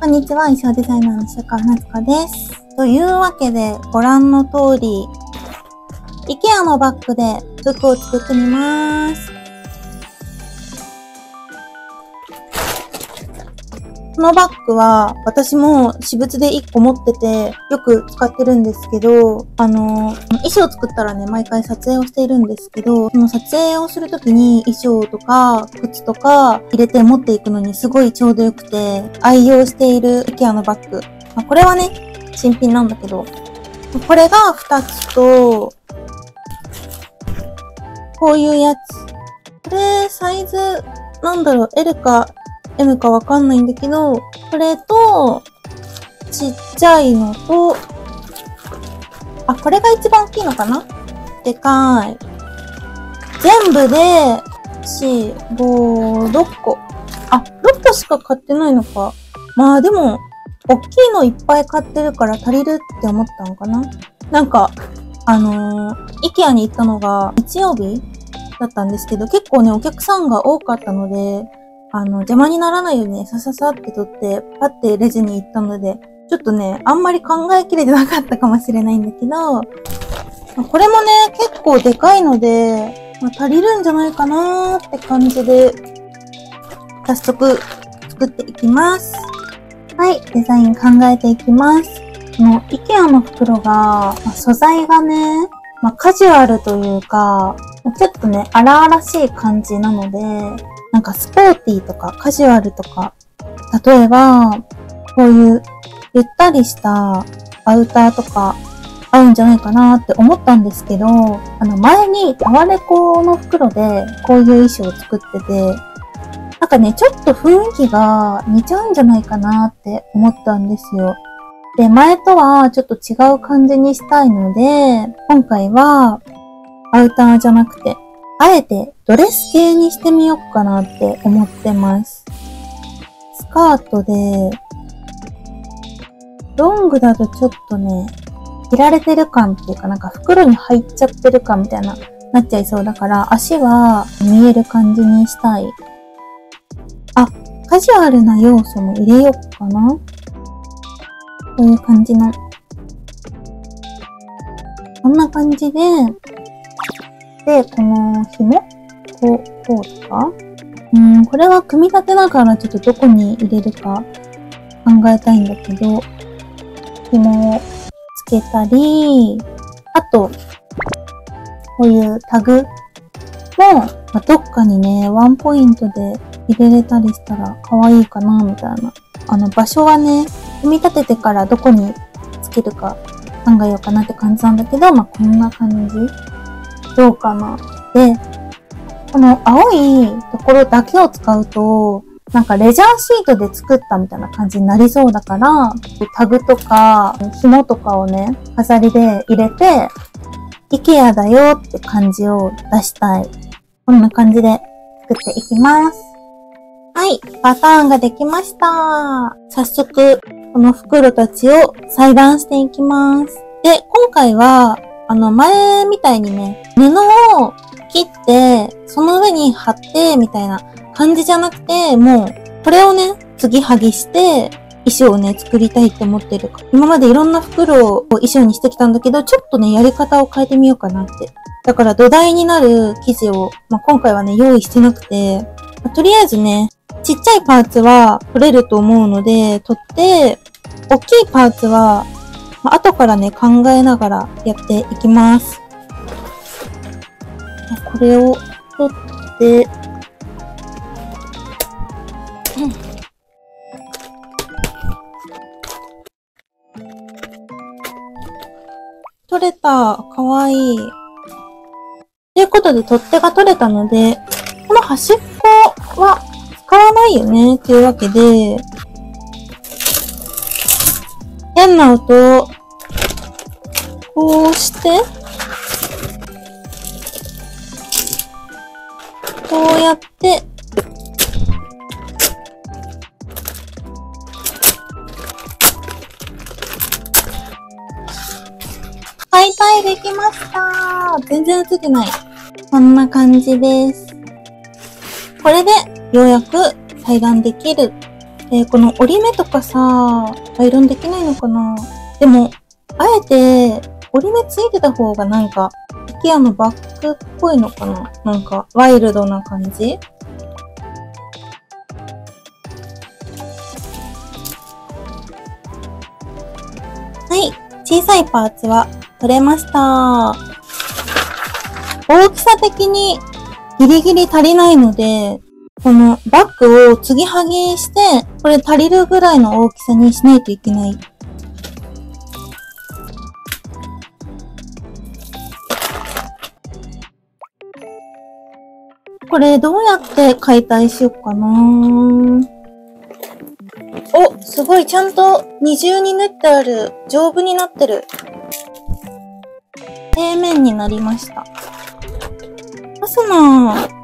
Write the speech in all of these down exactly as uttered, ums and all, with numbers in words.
こんにちは、衣装デザイナーの白川夏子です。というわけで、ご覧の通り、IKEA のバッグで服を作ってみます。このバッグは、私も私物でいっこ持ってて、よく使ってるんですけど、あの、衣装作ったらね、毎回撮影をしているんですけど、その撮影をするときに衣装とか、靴とか入れて持っていくのにすごいちょうどよくて、愛用している IKEA のバッグ。まあ、これはね、新品なんだけど、これがふたつと、こういうやつ。これ、サイズ、なんだろう、L か、エム かわかんないんだけど、これと、ちっちゃいのと、あ、これが一番大きいのかな？でかい。全部で、よん、ご、ろっこ。あ、ろっこしか買ってないのか。まあでも、大きいのいっぱい買ってるから足りるって思ったのかな？なんか、あのー、IKEA に行ったのが日曜日だったんですけど、結構ね、お客さんが多かったので、あの、邪魔にならないようにね、さささって取って、パッてレジに行ったので、ちょっとね、あんまり考えきれてなかったかもしれないんだけど、これもね、結構でかいので、まあ、足りるんじゃないかなーって感じで、早速作っていきます。はい、デザイン考えていきます。この IKEA の袋が、まあ、素材がね、まあ、カジュアルというか、ちょっとね、荒々しい感じなので、なんかスポーティーとかカジュアルとか、例えば、こういうゆったりしたアウターとか合うんじゃないかなって思ったんですけど、あの前にタワレコの袋でこういう衣装を作ってて、なんかね、ちょっと雰囲気が似ちゃうんじゃないかなって思ったんですよ。で、前とはちょっと違う感じにしたいので、今回はアウターじゃなくて、あえてドレス系にしてみようかなって思ってます。スカートで、ロングだとちょっとね、着られてる感っていうかなんか袋に入っちゃってる感みたいな、なっちゃいそうだから足は見える感じにしたい。あ、カジュアルな要素も入れようかな。こういう感じの。こんな感じで、で、この紐こう、こうとかうん、これは組み立てながらちょっとどこに入れるか考えたいんだけど、紐をつけたり、あと、こういうタグも、まあ、どっかにね、ワンポイントで入れれたりしたら可愛いかな、みたいな。あの、場所はね、組み立ててからどこにつけるか考えようかなって感じなんだけど、まあ、こんな感じ。どうかな。で、この青いところだけを使うと、なんかレジャーシートで作ったみたいな感じになりそうだから、タグとか紐とかをね、飾りで入れて、IKEA だよって感じを出したい。こんな感じで作っていきます。はい、パターンができました。早速、この袋たちを裁断していきます。で、今回は、あの、前みたいにね、布を切って、その上に貼って、みたいな感じじゃなくて、もう、これをね、継ぎはぎして、衣装をね、作りたいって思ってるから。今までいろんな袋を衣装にしてきたんだけど、ちょっとね、やり方を変えてみようかなって。だから土台になる生地を、まあ、今回はね、用意してなくて、まあ、とりあえずね、ちっちゃいパーツは取れると思うので、取って、大きいパーツは、まあ、後からね、考えながらやっていきます。これを取って、うん、取れた。かわいい。ということで、取っ手が取れたので、この端っこは使わないよね。というわけで、変な音を、こうして、こうやって、解体できました。全然映ってない。こんな感じです。これでようやく裁断できるっえー、この折り目とかさ、アイロンできないのかな？でも、あえて、折り目ついてた方がなんか、IKEA のバッグっぽいのかな？なんか、ワイルドな感じ？はい。小さいパーツは取れました。大きさ的にギリギリ足りないので、このバッグを継ぎはぎして、これ足りるぐらいの大きさにしないといけない。これどうやって解体しようかな。お、すごいちゃんと二重に縫ってある。丈夫になってる。平面になりました。ファスナー。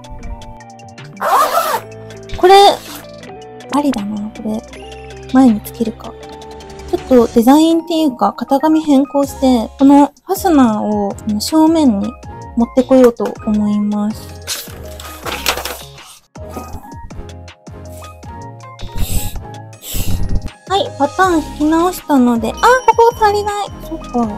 これ、ありだな、これ。前につけるか。ちょっとデザインっていうか、型紙変更して、このファスナーを正面に持ってこようと思います。はい、パターン引き直したので、あー、ここ足りない。そっか。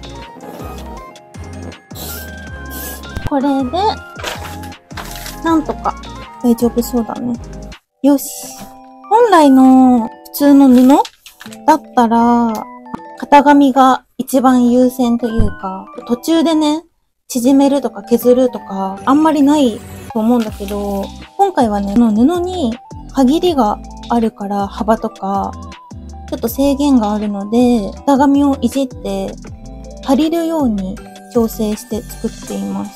これで、なんとか大丈夫そうだね。よし。本来の普通の布だったら、型紙が一番優先というか、途中でね、縮めるとか削るとか、あんまりないと思うんだけど、今回はね、この布に限りがあるから幅とか、ちょっと制限があるので、型紙をいじって足りるように調整して作っています。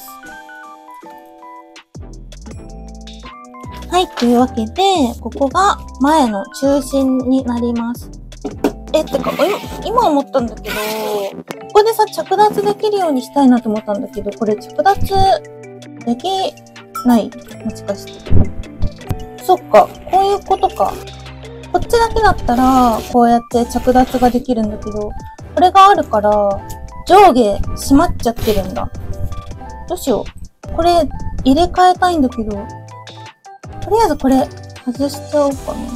はい、というわけで、ここが前の中心になります。え、てか、今思ったんだけど、ここでさ、着脱できるようにしたいなと思ったんだけど、これ着脱できない？もしかして。そっか、こういうことか。こっちだけだったら、こうやって着脱ができるんだけど、これがあるから、上下閉まっちゃってるんだ。どうしよう。これ、入れ替えたいんだけど、とりあえずこれ、外しちゃおうかな。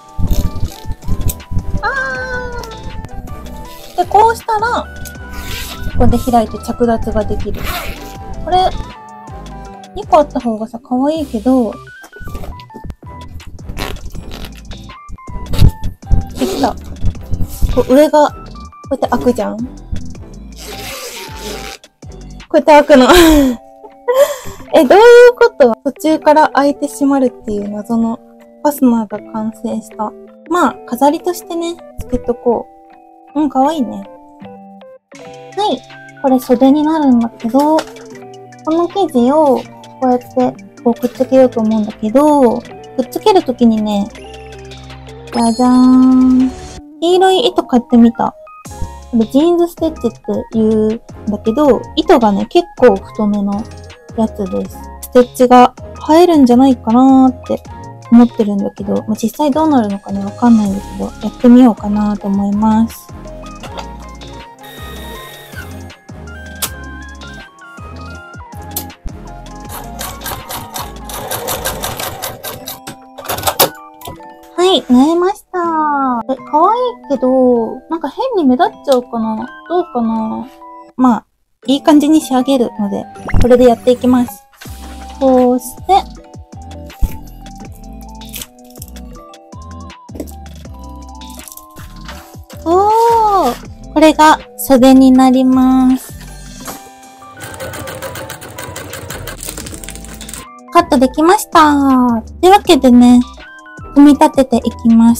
あー。で、こうしたら、ここで開いて着脱ができる。これ、にこあった方がさ、可愛いけど、できた。こう上が、こうやって開くじゃん？こうやって開くの。え、どういうこと？途中から開いて閉まるっていう謎のファスナーが完成した。まあ、飾りとしてね、つけとこう。うん、かわいいね。はい。これ袖になるんだけど、この生地をこうやってこうくっつけようと思うんだけど、くっつけるときにね、じゃじゃーん。黄色い糸買ってみた。これジーンズステッチって言うんだけど、糸がね、結構太めのやつです。ステッチが映えるんじゃないかなーって思ってるんだけど、まあ、実際どうなるのかね、わかんないんだけど、やってみようかなと思います。はい、縫えました。え、可愛いけど、なんか変に目立っちゃうかな？どうかな？まあ、いい感じに仕上げるので、これでやっていきます。こうして、おー！これが袖になります。カットできました。というわけでね、組み立てていきます。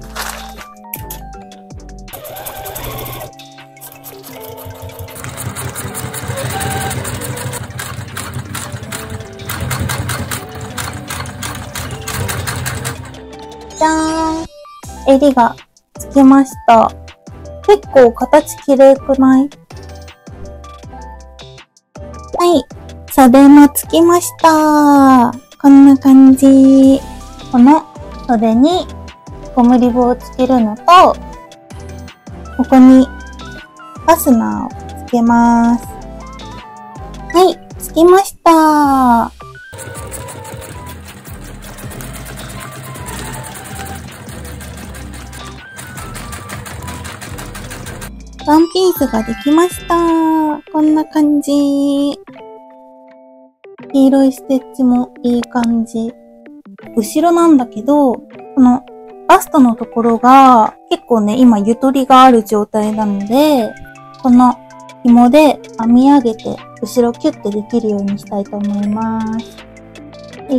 じゃーん。襟がつきました。結構形綺麗くない？はい。袖もつきました。こんな感じ。この袖にゴムリブをつけるのと、ここにファスナーをつけます。はい、つきました。 ワンピースができました。こんな感じ。黄色いステッチもいい感じ。後ろなんだけど、このバストのところが結構ね、今ゆとりがある状態なので、この紐で編み上げて後ろキュッてできるようにしたいと思います。はい。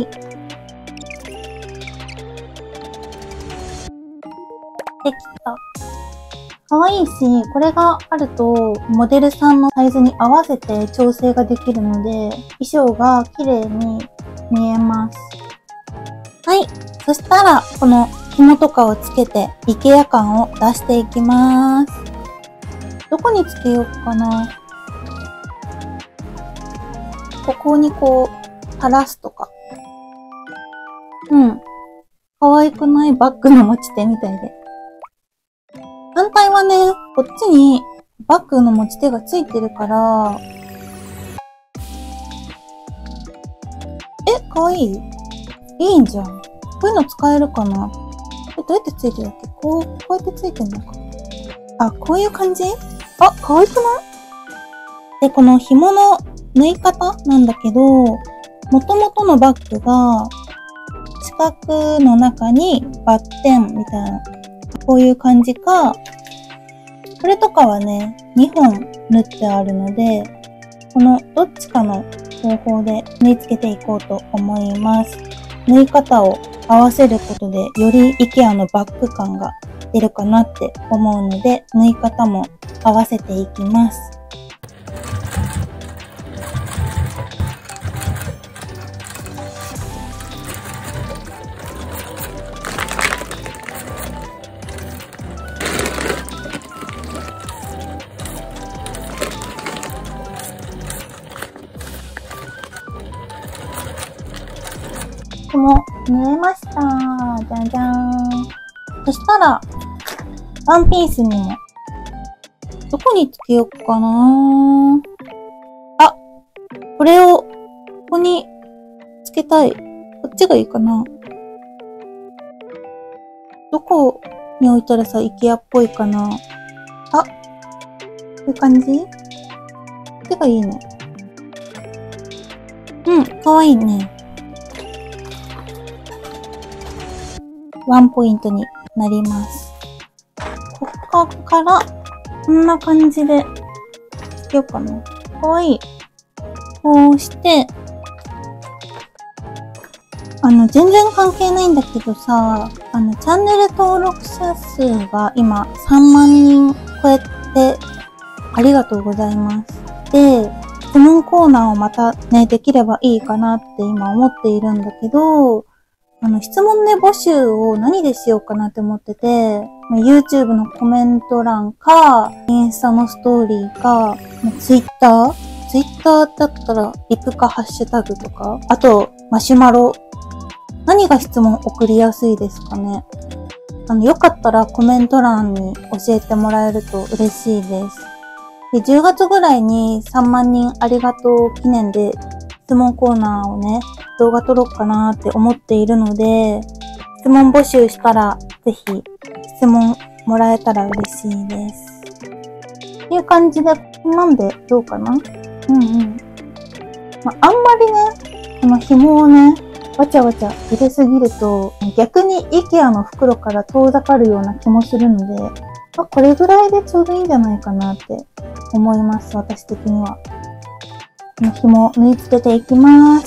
できた。かわいいし、これがあるとモデルさんのサイズに合わせて調整ができるので、衣装が綺麗に見えます。はい。そしたら、この紐とかをつけて、イケア感を出していきます。どこにつけようかな。ここにこう、垂らすとか。うん。可愛くないバッグの持ち手みたいで。反対はね、こっちにバッグの持ち手がついてるから、え、かわいい？いいんじゃん。こういうの使えるかな？え、どうやってついてるっけ？こう、こうやってついてんのか。あ、こういう感じ？あ、可愛くない？で、この紐の縫い方なんだけど、元々のバッグが、四角の中にバッテンみたいな、こういう感じか、これとかはね、にほん縫ってあるので、このどっちかの方法で縫い付けていこうと思います。縫い方を合わせることで、より イケア のバッグ感が出るかなって思うので、縫い方も合わせていきます。も縫えました。じゃじゃーん。そしたら、ワンピースにも、どこにつけようかな。あ、これを、ここにつけたい。こっちがいいかな。どこに置いたらさ、イケアっぽいかな。あ、こういう感じ？こっちがいいね。うん、かわいいね。ワンポイントになります。ここから、こんな感じで、つけようかな。かわいい。こうして、あの、全然関係ないんだけどさ、あの、チャンネル登録者数が今さんまんにん超えて、ありがとうございます。で、質問コーナーをまたね、できればいいかなって今思っているんだけど、あの、質問ね、募集を何でしようかなって思ってて、YouTube のコメント欄か、インスタのストーリーか、Twitter？Twitter だったら、リプかハッシュタグとか、あと、マシュマロ。何が質問送りやすいですかね？あの、よかったらコメント欄に教えてもらえると嬉しいです。で、じゅうがつぐらいにさんまんにんありがとう記念で質問コーナーをね、動画撮ろうかなって思っているので、質問募集したらぜひ質問もらえたら嬉しいです。っていう感じで、こんなんでどうかな？うんうん。まあ、あんまりね、この紐をね、わちゃわちゃ入れすぎると、逆に イケア の袋から遠ざかるような気もするので、まあ、これぐらいでちょうどいいんじゃないかなって思います、私的には。この紐を縫い付けていきます。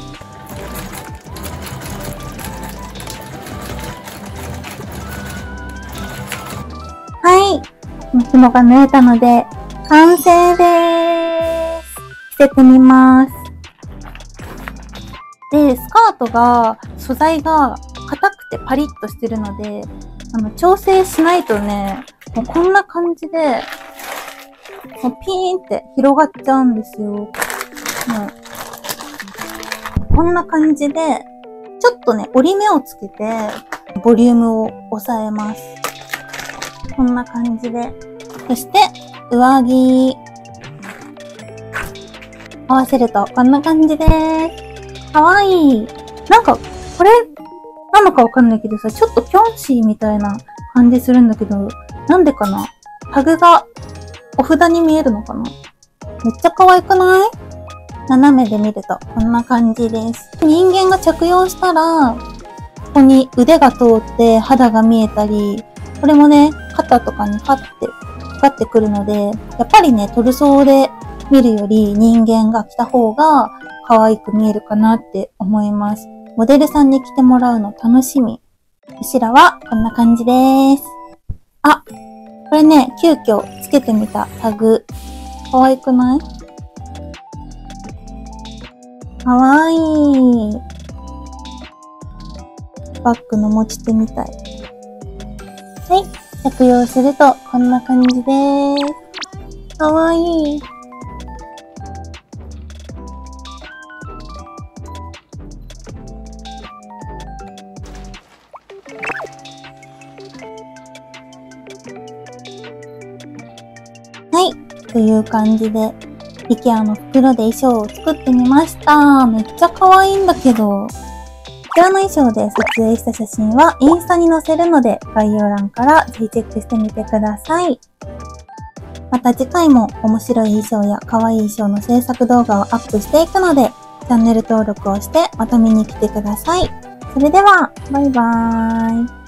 はい。この紐が縫えたので、完成でーす。着せてみます。で、スカートが、素材が硬くてパリッとしてるので、あの、調整しないとね、もうこんな感じで、もうピーンって広がっちゃうんですよ。もう、こんな感じで、ちょっとね、折り目をつけて、ボリュームを抑えます。こんな感じで。そして、上着。合わせると、こんな感じです。かわいい。なんか、これ、なのかわかんないけどさ、ちょっとキョンシーみたいな感じするんだけど、なんでかな？タグがお札に見えるのかな？めっちゃ可愛くない？斜めで見るとこんな感じです。人間が着用したら、ここに腕が通って肌が見えたり、これもね、肩とかにパッてかかってくるので、やっぱりね、トルソーで見るより人間が着た方が可愛く見えるかなって思います。モデルさんに着てもらうの楽しみ。後ろはこんな感じです。あ、これね、急遽つけてみたタグ。可愛くない？かわいい。バッグの持ち手みたい。はい。着用するとこんな感じです。かわいい。はい。という感じで、IKEA の袋で衣装を作ってみました。めっちゃ可愛いんだけど。こちらの衣装で撮影した写真はインスタに載せるので概要欄からぜひチェックしてみてください。また次回も面白い衣装や可愛い衣装の制作動画をアップしていくので、チャンネル登録をしてまた見に来てください。それでは、バイバーイ。